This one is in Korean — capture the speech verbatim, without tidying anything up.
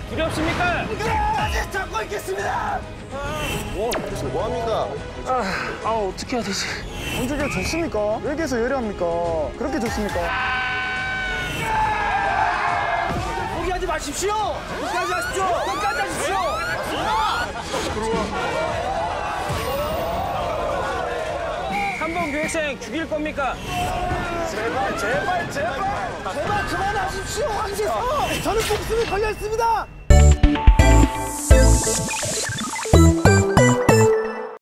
두렵습니까? 끝까지 잡고 있겠습니다. 뭐, 지금 뭐 합니까? 아, 아 어떻게 해야 되지? 언제 좋습니까? 여기에서 열애합니까? 그렇게 좋습니까? 포기하지 마십시오. 끝까지 하십시오. 끝까지 하십시오. 삼 번 교육생 죽일 겁니까? 제발, 제발, 제발, 제발 그만하십시오, 황제서. 저는 목숨이 걸려 있습니다.